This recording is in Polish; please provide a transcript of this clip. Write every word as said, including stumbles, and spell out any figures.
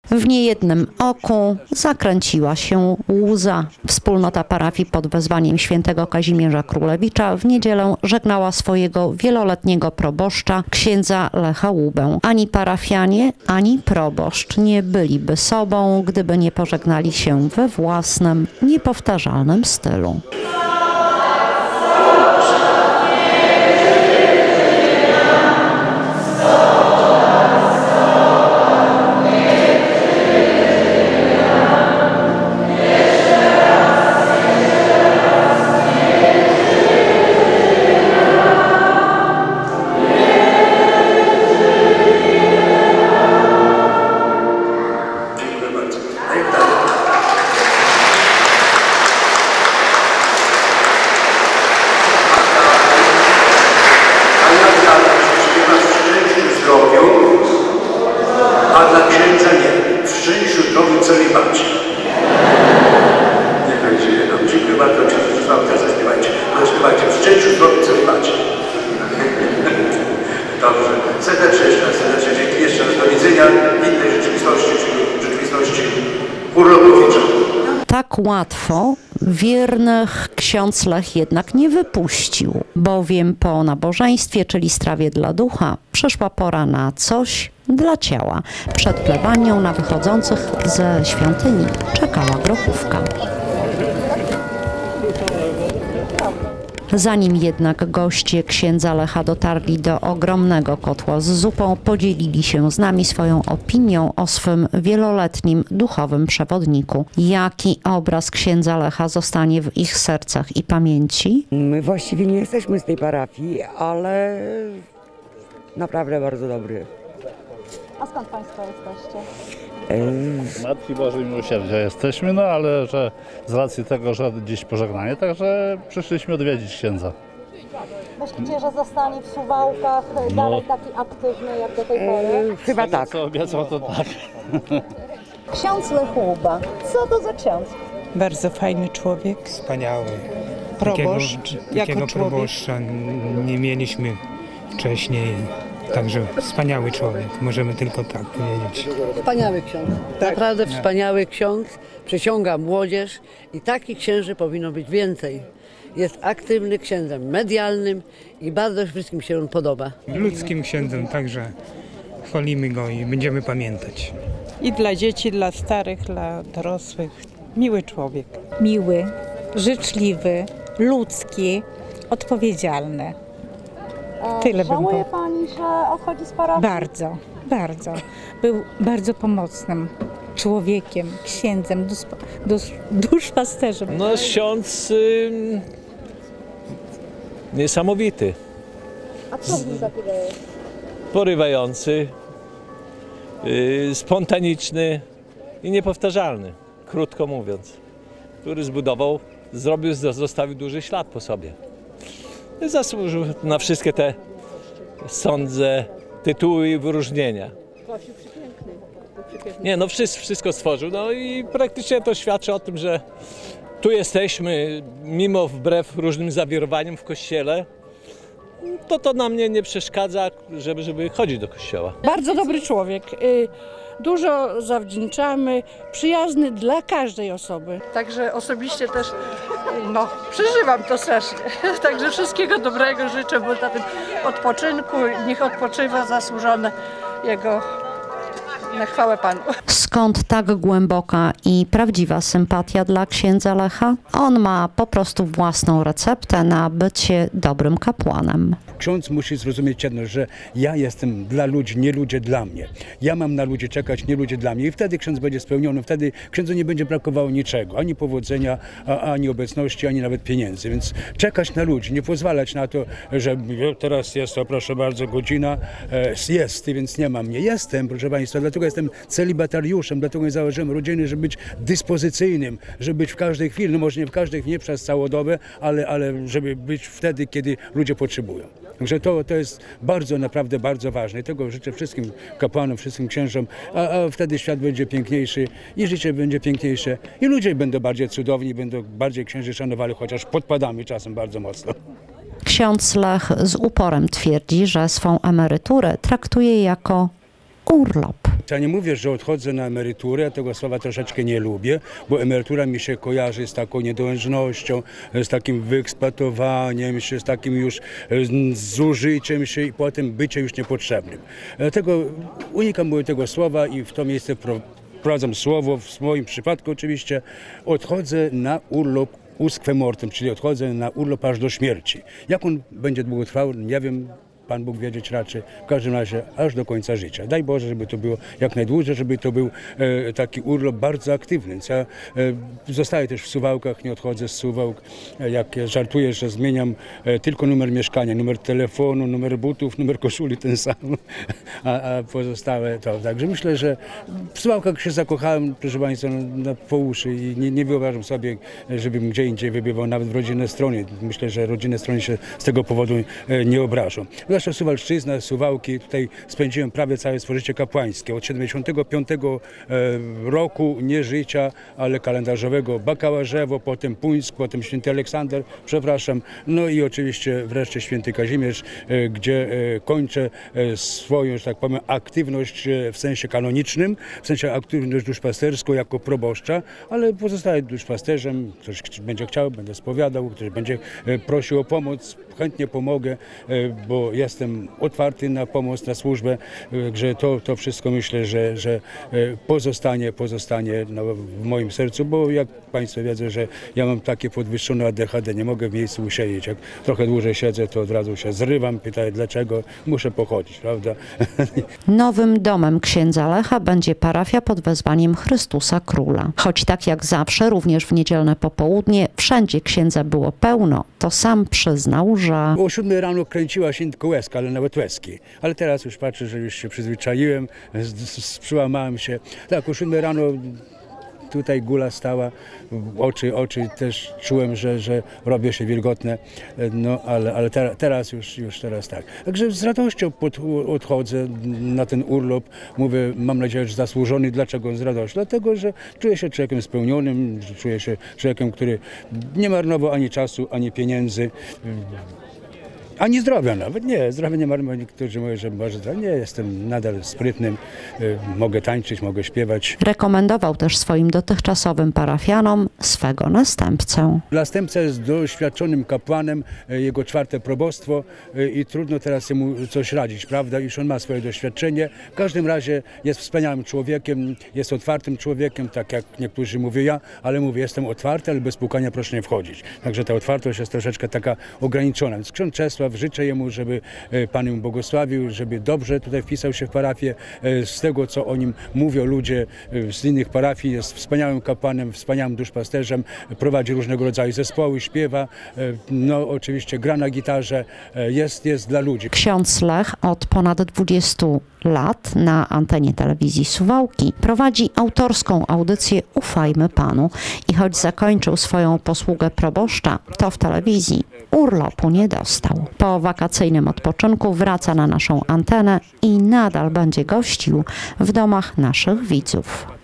W niejednym oku zakręciła się łza. Wspólnota parafii pod wezwaniem świętego Kazimierza Królewicza w niedzielę żegnała swojego wieloletniego proboszcza, księdza Lecha Łubę. Ani parafianie, ani proboszcz nie byliby sobą, gdyby nie pożegnali się we własnym, niepowtarzalnym stylu. A dla księdza nie. W szczęściu, zdrowiu, celibacie. Nie będzie nam. Dziękuję bardzo. Księdzu, teraz zaśpiewajcie. Zaśpiewajcie. W szczęściu, zdrowiu, celibacie. Dobrze. Serdecznie jeszcze raz, serdecznie dzięki. Jeszcze raz do widzenia w innej rzeczywistości, czyli w rzeczywistości urlopowicza. Tak łatwo wiernych ksiądz Lech jednak nie wypuścił, bowiem po nabożeństwie, czyli strawie dla ducha, przyszła pora na coś dla ciała. Przed plebanią na wychodzących ze świątyni czekała grochówka. Zanim jednak goście księdza Lecha dotarli do ogromnego kotła z zupą, podzielili się z nami swoją opinią o swym wieloletnim duchowym przewodniku. Jaki obraz księdza Lecha zostanie w ich sercach i pamięci? My właściwie nie jesteśmy z tej parafii, ale naprawdę bardzo dobry. A skąd Państwo jesteście? Z Matki Bożej Miłosierdzia jesteśmy, no ale że z racji tego, że dziś pożegnanie, także przyszliśmy odwiedzić księdza. Myślicie, że zostanie w Suwałkach No. dalej taki aktywny jak do tej pory? Chyba tak. Co obiecał, to tak. Ksiądz Lech Łuba. Co to za ksiądz? Bardzo fajny człowiek. Wspaniały. Proboszcz. Takiego, Jako takiego człowiek. proboszcza nie mieliśmy wcześniej. Także wspaniały człowiek, możemy tylko tak powiedzieć. Wspaniały ksiądz, naprawdę wspaniały ksiądz, przyciąga młodzież i takich księży powinno być więcej. Jest aktywny księdzem medialnym i bardzo wszystkim się on podoba. Ludzkim księdzem, także chwalimy go i będziemy pamiętać. I dla dzieci, dla starych, dla dorosłych. Miły człowiek. Miły, życzliwy, ludzki, odpowiedzialny. Tyle bym Żałuje po... Pani, że odchodzi z parafii? Bardzo, bardzo. Był bardzo pomocnym człowiekiem, księdzem, dusz, dusz, duszpasterzem. No ksiądz y, niesamowity. A co w nim takiego jest? Porywający, y, spontaniczny i niepowtarzalny, krótko mówiąc, który zbudował, zrobił, zostawił duży ślad po sobie. Zasłużył na wszystkie te, sądzę, tytuły i wyróżnienia. Nie, no wszystko, wszystko stworzył, no i praktycznie to świadczy o tym, że tu jesteśmy, mimo wbrew różnym zawirowaniom w kościele, to to nam nie, nie przeszkadza, żeby, żeby chodzić do kościoła. Bardzo dobry człowiek. Dużo zawdzięczamy, przyjazny dla każdej osoby. Także osobiście też no, przeżywam to strasznie. Także wszystkiego dobrego życzę, bo na tym odpoczynku niech odpoczywa zasłużone jego, na chwałę Panu. Skąd tak głęboka i prawdziwa sympatia dla księdza Lecha? On ma po prostu własną receptę na bycie dobrym kapłanem. Ksiądz musi zrozumieć jedno, że ja jestem dla ludzi, nie ludzie dla mnie. Ja mam na ludzi czekać, nie ludzie dla mnie. I wtedy ksiądz będzie spełniony, wtedy księdzu nie będzie brakowało niczego. Ani powodzenia, ani obecności, ani nawet pieniędzy. Więc czekać na ludzi, nie pozwalać na to, że teraz jest to, proszę bardzo, godzina jest, więc nie ma mnie. Jestem, proszę Państwa, dlatego jestem celibatariuszem, dlatego nie założyłem rodziny, żeby być dyspozycyjnym, żeby być w każdej chwili, no może nie w każdej chwili, nie przez całą dobę, ale, ale żeby być wtedy, kiedy ludzie potrzebują. Także to, to jest bardzo, naprawdę bardzo ważne. I tego życzę wszystkim kapłanom, wszystkim księżom, a, a wtedy świat będzie piękniejszy i życie będzie piękniejsze i ludzie będą bardziej cudowni, będą bardziej księży szanowali, chociaż podpadamy czasem bardzo mocno. Ksiądz Lech z uporem twierdzi, że swą emeryturę traktuje jako urlop. Ja nie mówię, że odchodzę na emeryturę, ja tego słowa troszeczkę nie lubię, bo emerytura mi się kojarzy z taką niedołężnością, z takim wyeksploatowaniem się, z takim już zużyciem się i potem byciem już niepotrzebnym. Dlatego unikam tego słowa i w to miejsce wprowadzam słowo, w moim przypadku oczywiście, odchodzę na urlop usque mortem, czyli odchodzę na urlop aż do śmierci. Jak on będzie długo trwał, nie wiem. Pan Bóg wiedzieć raczy, w każdym razie aż do końca życia. Daj Boże, żeby to było jak najdłużej, żeby to był e, taki urlop bardzo aktywny. Więc ja e, zostaję też w Suwałkach, nie odchodzę z Suwałk. E, jak żartuję, że zmieniam e, tylko numer mieszkania, numer telefonu, numer butów, numer koszuli ten sam, a, a pozostałe to. Także myślę, że w Suwałkach się zakochałem, proszę Państwa, na po uszy i nie, nie wyobrażam sobie, żebym gdzie indziej wybywał, nawet w rodzinne strony. Myślę, że rodzinne strony się z tego powodu e, nie obrażą. Zwłaszcza Suwalszczyzna, Suwałki, tutaj spędziłem prawie całe swoje życie kapłańskie. Od siedemdziesiątego piątego roku nie życia, ale kalendarzowego Bakałarzewo, potem Puńsk, potem Święty Aleksander, przepraszam, no i oczywiście wreszcie Święty Kazimierz, gdzie kończę swoją, że tak powiem, aktywność w sensie kanonicznym, w sensie aktywność duszpasterską jako proboszcza, ale pozostaję duszpasterzem, ktoś będzie chciał, będę spowiadał, ktoś będzie prosił o pomoc, chętnie pomogę, bo jestem otwarty na pomoc, na służbę, że to, to wszystko myślę, że, że pozostanie, pozostanie no, w moim sercu, bo jak Państwo wiedzą, że ja mam takie podwyższone A D H D, nie mogę w miejscu usiedzieć. Jak trochę dłużej siedzę, to od razu się zrywam, pytaję dlaczego, muszę pochodzić, prawda? Nowym domem księdza Lecha będzie parafia pod wezwaniem Chrystusa Króla. Choć tak jak zawsze, również w niedzielne popołudnie, wszędzie księdza było pełno, to sam przyznał, że... O siódmej rano kręciła się tylko łezka, ale nawet łezki. Ale teraz już patrzę, że już się przyzwyczaiłem, przyłamałem się. Tak, o siódmej rano tutaj gula stała, oczy, oczy też czułem, że, że robię się wilgotne, no ale, ale te, teraz już, już teraz tak. Także z radością pod, odchodzę na ten urlop, mówię, mam nadzieję, że zasłużony. Dlaczego z radością? Dlatego, że czuję się człowiekiem spełnionym, że czuję się człowiekiem, który nie marnował ani czasu, ani pieniędzy. Ani zdrowia nawet, nie, zdrowia nie marnuję. Niektórzy mówią, że może nie, jestem nadal sprytnym, y, mogę tańczyć, mogę śpiewać. Rekomendował też swoim dotychczasowym parafianom swego następcę. Następca jest doświadczonym kapłanem, y, jego czwarte probostwo y, i trudno teraz mu coś radzić, prawda, już on ma swoje doświadczenie. W każdym razie jest wspaniałym człowiekiem, jest otwartym człowiekiem, tak jak niektórzy mówią ja, ale mówię, jestem otwarty, ale bez pukania proszę nie wchodzić. Także ta otwartość jest troszeczkę taka ograniczona. Więc ksiądz Czesław, życzę jemu, żeby Pan ją błogosławił, żeby dobrze tutaj wpisał się w parafię. Z tego, co o nim mówią ludzie z innych parafii, jest wspaniałym kapłanem, wspaniałym duszpasterzem, prowadzi różnego rodzaju zespoły, śpiewa, no oczywiście gra na gitarze, jest, jest dla ludzi. Ksiądz Lech od ponad dwudziestu lat na antenie telewizji Suwałki prowadzi autorską audycję Ufajmy Panu i choć zakończył swoją posługę proboszcza, to w telewizji urlopu nie dostał. Po wakacyjnym odpoczynku wraca na naszą antenę i nadal będzie gościł w domach naszych widzów.